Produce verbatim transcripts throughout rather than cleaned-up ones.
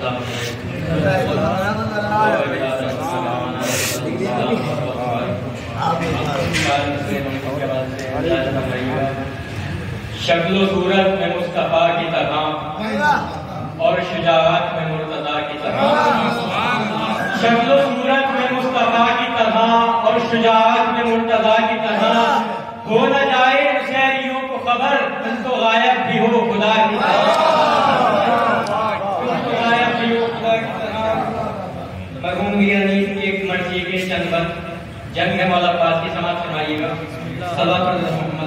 शक्लो सूरत में मुस्तफा की तरह और शुजाअत में मुर्तजा की तरह, शक्लो सूरत में मुस्तफा की तरह और शुजाअत में मुर्तजा की तरह, हो न जाए शहरियों को खबर तुम तो गायब भी हो खुदा की तरह, तुम तो गायब भी हो खुदा की तरह। मरहूम मीर अनीस की एक मर्जी के चंद बंद जंग है मौला पास की समाप्त फरमाइएगा। सल्लल्लाहु अलैहि वसल्लम।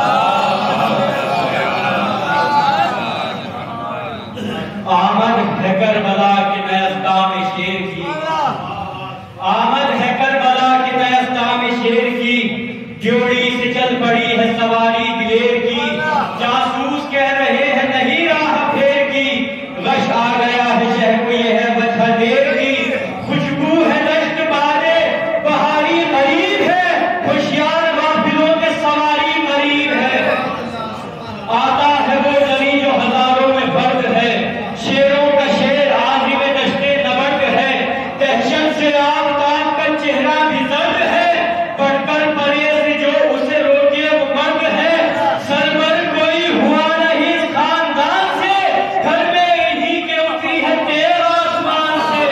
आमद है करबला के दस्ता में शेर की, आमद है करबला के दस्ता में शेर की, जोड़ी से चल पड़ी है सवारी दिलेर की, जासूस कह रहे हैं नहीं राह फेर की, गश आ गया है शहर को ये है वजह देर की, खुशबू है दश्त बादे बहारी करीब है, होशियार काफिलों के सवारी करीब है, आता है वो गली जो हजारों में फर्द है, शेरों का शेर आजी में दश्ते नबर्द है, दहशत से आफताब का चेहरा भी दर्द है, पढ़कर परे से जो उसे रोके वो मर्द है, सरवर कोई हुआ नहीं इस खानदान से, घर में इन्हीं के उतरी है तेर आसमान से,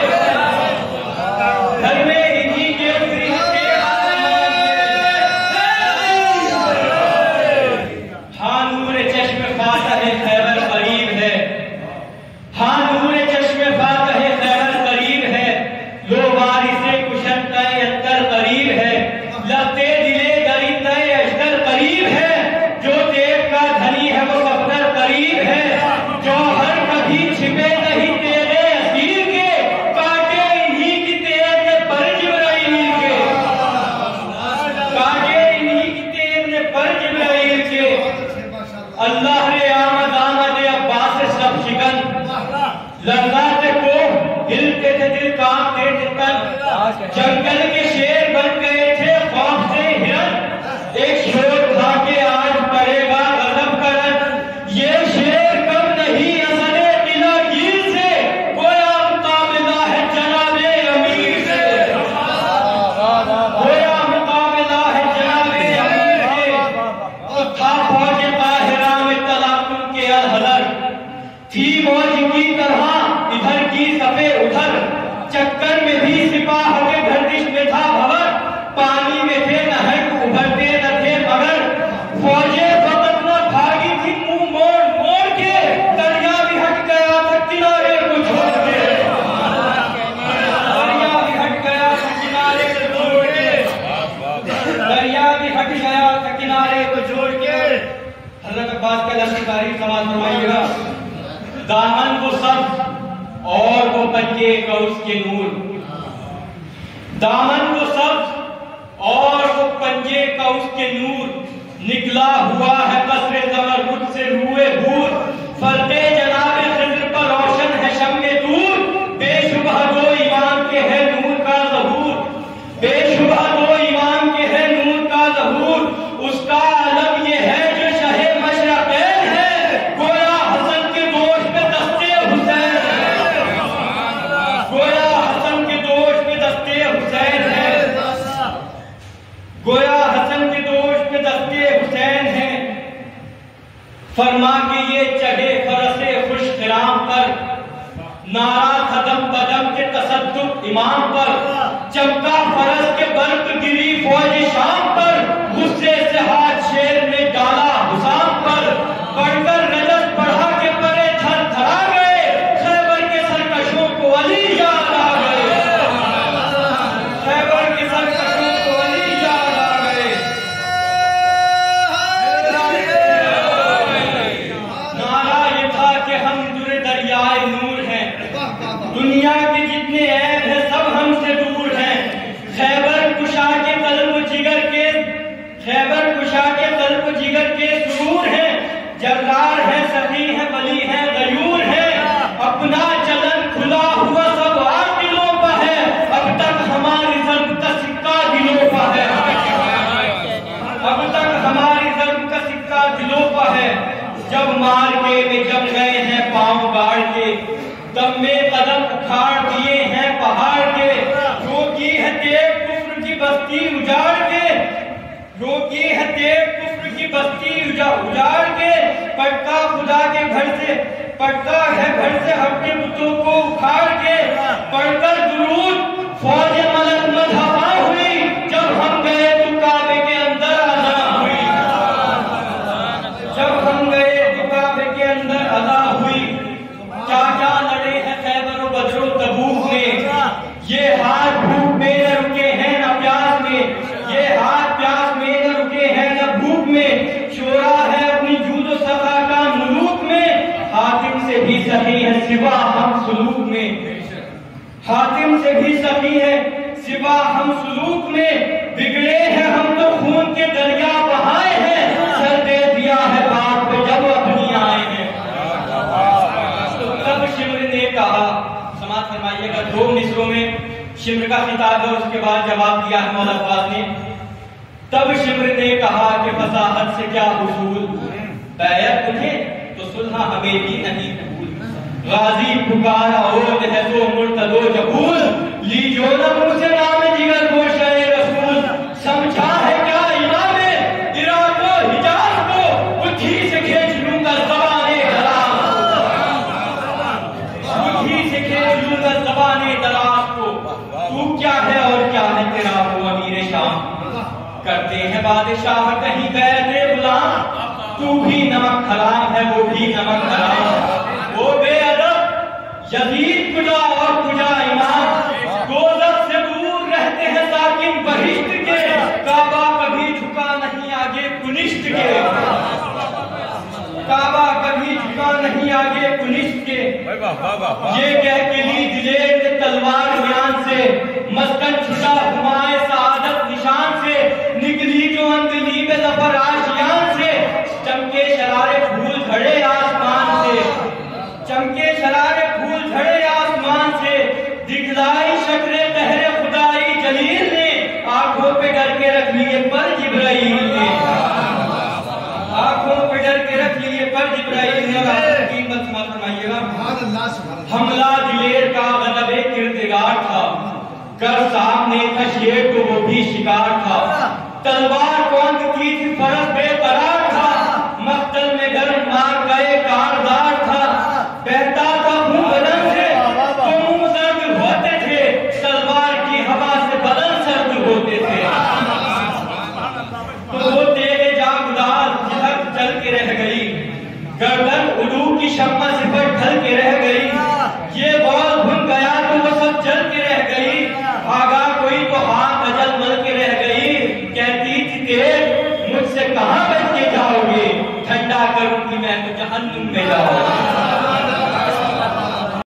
घर में इन्हीं के उतरी है तेर आसमान से। हाँ नूर चश्मे फातह खैबर करीब है, हाँ नूर चश्मे फातह खैबर करीब है, लो वारिसे कुशन तय अत्तर करीब है, लगते दिले दरी तय अश्तर करीब है, जो देव का धनी है वो सफदर करीब है, जौहर कभी छिपे नहीं तेरे असीर के, काटे इन्हीं की तेज ने पर जिब्राइल के, काटे इन्हीं की तेज ने पर जिब्राइल के। अल्लाह रे आमद आमद अब्बास से सब शिकन, लर्जाते को हिलते थे दिल कांपते थे तन, जंगल के शेर बन गए थे खौफ से हिरन, एक शोर था के आज पड़ेगा गजब करन, ये शेर कम नहीं असले दिलागीर से, गोया मुकाबला है जनाबे अमीर से, गोया मुकाबला है जनाबे अमीर से। था फौज ताहिरा में तलाकुम के अलहदर, थी मौज की तरह इधर की सफे उधर, चक्कर में भी सिपाह के गर्दिश में था भवर, पानी में थे नहर उभरते न थे मगर, फौजे फकत न भागी थी मुंह मोड़ मोड़ के, दरिया भी हट गया था किनारे को छोड़ के, दरिया भी हट गया था किनारे को छोड़ के, दरिया भी हट गया था किनारे को छोड़ के। हज़रत अब्बास का लफ्ज़ तारीफ समाज फरमाइएगा। दामन वो सब और वो पंजे कौस के नूर, दामन वो सब और वो पंजे कौस के नूर, निकला हुआ है कसरे ज़मरुद से रूए हूर, फर्दे जनाबे खिज़्र पर रोशन है शम्मे दूर, बेशुबह दो ईमान के है नूर का ज़हूर, बेशुबह दो ईमान के है नूर का ज़हूर, उसका आलम ये है जो शहे मशरक़ैन है, गोया हसन के दोष पे दस्ते हुसैन है, गोया हसन के दोष पे दस्ते हुसैन है, गोया हसन के दोष पे दस्ते हुसैन है। फरमा के ये चढ़े फरसे खुश खिराम पर, नारा कदम कदम के तसद्दुक इमाम पर, चमका फरस के बर्क गिरी फौज शाम पर, गुस्से से हाथ शेर ने डाला हुसाम पर, बढ़कर रजत बढ़ा के परे थर थरा गए, खैबर के सरकशों को अली याद आ गए, खैबर के सरकशों को अली याद आ गए। नारा ये था कि हम दुर दरियाए नूर हैं, दुनिया के जितने ऐब हैं सब हमसे दूर हैं, खैबर कुशा के कल्ब जिगर के, खैबर कुशा के कल्ब जिगर के सुरूर हैं, जर्रार है सखी है वली है गयूर है, अपना चलन खुला हुआ सब आदिलों पर है, अब तक हमारी ज़र्ब का सिक्का दिलों पर है, अब तक हमारी ज़र्ब का सिक्का दिलों पर है। जब मार के में जब गए हैं पांव गाड़ के, दम में कदम उखाड़ दिए हैं पहाड़ के, रोकी है तेग कुफ्र की बस्ती उजाड़ के, रोकी है तेग कुफ्र की बस्ती उजाड़ के, पटका खुदा के घर से, पटका है घर से हटके बुतों को उखाड़ के, पढ़कर दुरूद फौज मलक मजहबा हुई, जब हम गए तो काबे के अंदर अज़ा हुई, जब हम गए तो काबे के अंदर अज़ा हुई। चाचा लड़े हैं खैबर और बदरो तबूक में, ये हाथ भूख में न रुके हैं न प्यास में, ये हाथ प्यास में न रुके हैं न भूख में, चोरा है अपनी जूद सफा का मुलूक में, हातिम से भी सही है सिवा हम सुलूक में, हातिम से भी सही है सिवा हम सुलूक में, बिगड़े हैं हम तो खून के दरिया बहाए हैं, सर दे दिया है बात पे जब अपनी आए हैं। तो तब शिम्र ने कहा, समाज फरमाइएगा, दो मिसरों में शिम्र का खिताब है, उसके बाद जवाब दिया है मौला अब्बास ने। तब शिम्र ने कहा कि फसाहत से क्या हुसूल, बैयत उन्हें तो सुलह हमें भी नहीं कबूल, गाजी पुकारा ओद है तो मुर्तदो जबूल, लीजो न मुझसे नाम जिगर गोशे रसूल, समझा है क्या इमामे इराक को हिजाज को, बुद्धि से खींच लूंगा ज़बाने दराज को, बुद्धि से खींच लूंगा ज़बाने दराज को, तू क्या है और क्या है तेरा वो अमीर शाम, करते हैं बादशाह कहीं गए गुलाम, तू भी नमक हराम है वो भी नमक हराम, वो बेअदब यजीद कुजा और कुजा इमाम, दोज़ख से दूर रहते हैं साकिन बहिश्त के, काबा कभी झुका नहीं आगे कुनिश्त के, काबा कभी झुका नहीं आगे कुनिश्त के, ये कह के ली दिलेर ने तलवार ज्ञान से, मस्कन छुटा हुमाए सादत निशान से, निकली जो अंगली में ज़फर आशियान से, चमके शरारे फूल झड़े आसमान से, चमके शरारे फूल झड़े आसमान से, दिखलाई शक्रे कहरे खुदाई जलील ने, आंखों पे डर के रख लिए पर जिब्राइल ने, आंखों पे डर के रख लिए पर जिब्राइल ने। कीमत समाप्त फरमाइएगा। हमला दिलेर का गज़ब-ए किरदगार था, कर सामने था शेर तो वो भी शिकार था, तलवार कौन की थी फरस बेकरार था, मख्तल में गर्म मार गए कारदार था, बहता था खून बदन से तो मुंह सर्द होते थे, तलवार की हवा से बदन सर्द होते थे, तो वो तेरे जागुदार झलक चल के रह गई, गर्दन उलू की शम्मा से पर ढल के रह गई, ये बॉल भुन गया तो वो सब जल के रह गई, भागा कोई तो हाथ अजल मल के रह गई, कहती थी तेज मुझसे कहां बच के जाओगे, ठंडा करूंगी मैं तो जहन्नुम में जाओगे।